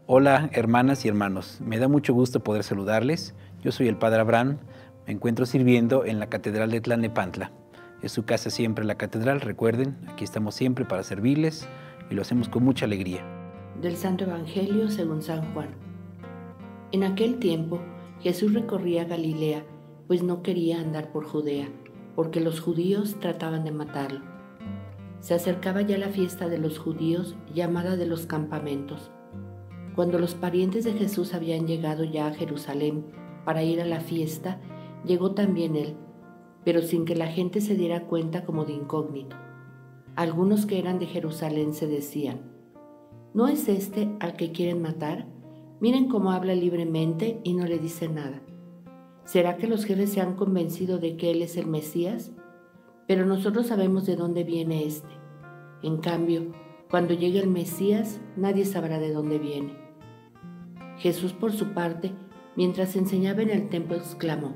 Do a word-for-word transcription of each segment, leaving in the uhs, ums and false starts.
Hola, hermanas y hermanos. Me da mucho gusto poder saludarles. Yo soy el Padre Abraham. Me encuentro sirviendo en la Catedral de Tlalnepantla. Es su casa siempre la catedral, recuerden, aquí estamos siempre para servirles y lo hacemos con mucha alegría. Del Santo Evangelio según San Juan. En aquel tiempo Jesús recorría Galilea, pues no quería andar por Judea, porque los judíos trataban de matarlo. Se acercaba ya la fiesta de los judíos, llamada de los campamentos. Cuando los parientes de Jesús habían llegado ya a Jerusalén para ir a la fiesta, llegó también él, pero sin que la gente se diera cuenta, como de incógnito. Algunos que eran de Jerusalén se decían: ¿no es este al que quieren matar? Miren cómo habla libremente y no le dice nada. ¿Será que los jefes se han convencido de que él es el Mesías? Pero nosotros sabemos de dónde viene este. En cambio, cuando llegue el Mesías, nadie sabrá de dónde viene. Jesús, por su parte, mientras enseñaba en el templo, exclamó: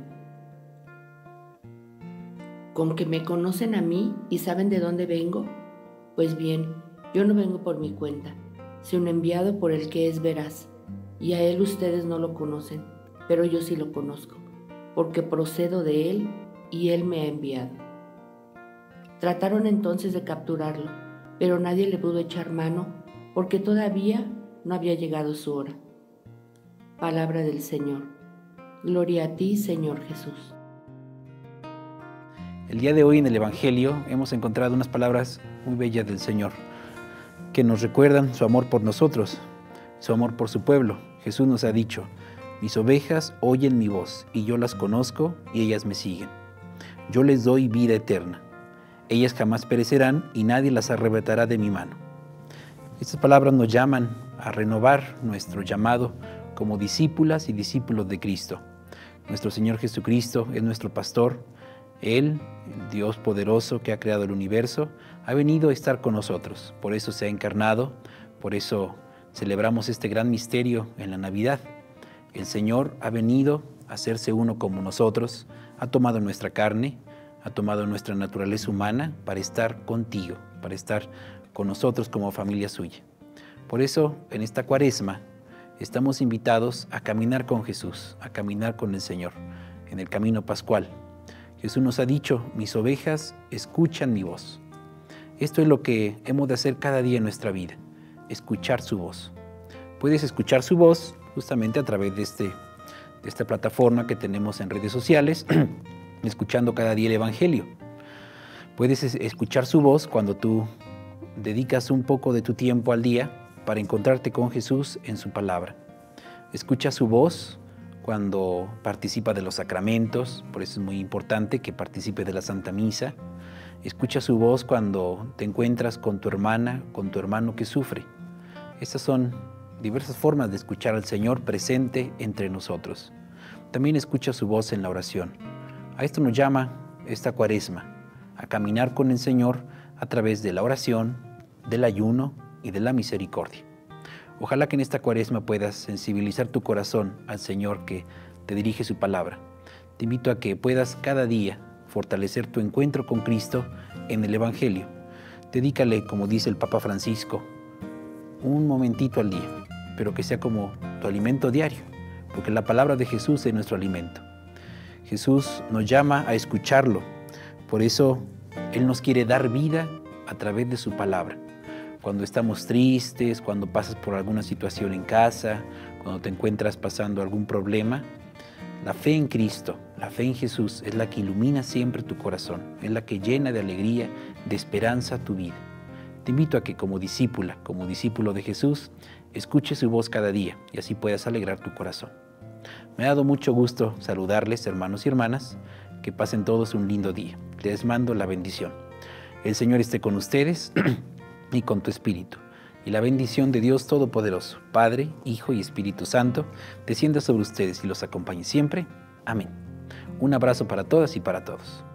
¿con que me conocen a mí y saben de dónde vengo? Pues bien, yo no vengo por mi cuenta, sino enviado por el que es veraz, y a él ustedes no lo conocen, pero yo sí lo conozco, porque procedo de él y él me ha enviado. Trataron entonces de capturarlo, pero nadie le pudo echar mano, porque todavía no había llegado su hora. Palabra del Señor. Gloria a ti, Señor Jesús. El día de hoy en el Evangelio hemos encontrado unas palabras muy bellas del Señor, que nos recuerdan su amor por nosotros, su amor por su pueblo. Jesús nos ha dicho: mis ovejas oyen mi voz, y yo las conozco, y ellas me siguen. Yo les doy vida eterna. Ellas jamás perecerán, y nadie las arrebatará de mi mano. Estas palabras nos llaman a renovar nuestro llamado como discípulas y discípulos de Cristo. Nuestro Señor Jesucristo es nuestro pastor. Él, el Dios poderoso que ha creado el universo, ha venido a estar con nosotros. Por eso se ha encarnado, por eso celebramos este gran misterio en la Navidad. El Señor ha venido a hacerse uno como nosotros, ha tomado nuestra carne, ha tomado nuestra naturaleza humana para estar contigo, para estar con nosotros como familia suya. Por eso, en esta Cuaresma, estamos invitados a caminar con Jesús, a caminar con el Señor, en el camino pascual. Jesús nos ha dicho: mis ovejas escuchan mi voz. Esto es lo que hemos de hacer cada día en nuestra vida, escuchar su voz. Puedes escuchar su voz justamente a través de, este, de esta plataforma que tenemos en redes sociales, escuchando cada día el Evangelio. Puedes escuchar su voz cuando tú dedicas un poco de tu tiempo al día para encontrarte con Jesús en su palabra. Escucha su voz cuando participa de los sacramentos, por eso es muy importante que participe de la Santa Misa. Escucha su voz cuando te encuentras con tu hermana, con tu hermano que sufre. Estas son diversas formas de escuchar al Señor presente entre nosotros. También escucha su voz en la oración. A esto nos llama esta Cuaresma, a caminar con el Señor a través de la oración, del ayuno y de la misericordia. Ojalá que en esta Cuaresma puedas sensibilizar tu corazón al Señor que te dirige su palabra. Te invito a que puedas cada día fortalecer tu encuentro con Cristo en el Evangelio. Dedícale, como dice el Papa Francisco, un momentito al día, pero que sea como tu alimento diario, porque la palabra de Jesús es nuestro alimento. Jesús nos llama a escucharlo, por eso Él nos quiere dar vida a través de su palabra. Cuando estamos tristes, cuando pasas por alguna situación en casa, cuando te encuentras pasando algún problema, la fe en Cristo, la fe en Jesús es la que ilumina siempre tu corazón, es la que llena de alegría, de esperanza tu vida. Te invito a que como discípula, como discípulo de Jesús, escuches su voz cada día y así puedas alegrar tu corazón. Me ha dado mucho gusto saludarles, hermanos y hermanas, que pasen todos un lindo día. Les mando la bendición. El Señor esté con ustedes y con tu espíritu. Y la bendición de Dios Todopoderoso, Padre, Hijo y Espíritu Santo, descienda sobre ustedes y los acompañe siempre. Amén. Un abrazo para todas y para todos.